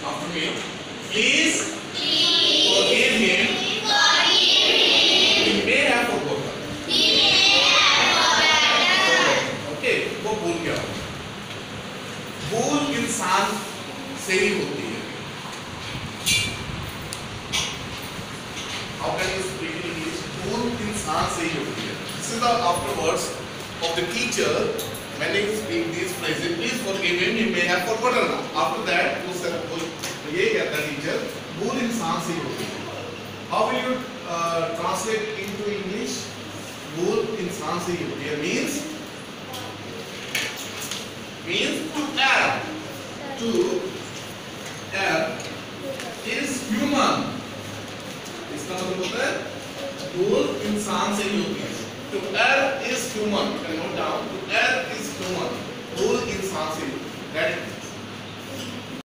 After me. Please forgive him. He may have forgotten. Okay, वो भूल गया. भूल इंसान से ही होती है. How can you speak in English? भूल इंसान से ही होती है. This is the afterwards of the teacher when he speak these phrases. Please forgive him. He may have forgotten. After that, ये कहता है teacher, भूल इंसान से ही होती है. How will you translate into English? भूल इंसान से ही होती है means to err. To err is human. इसका मतलब होता है भूल इंसान से ही होती है. To err is human. You can note down. To err is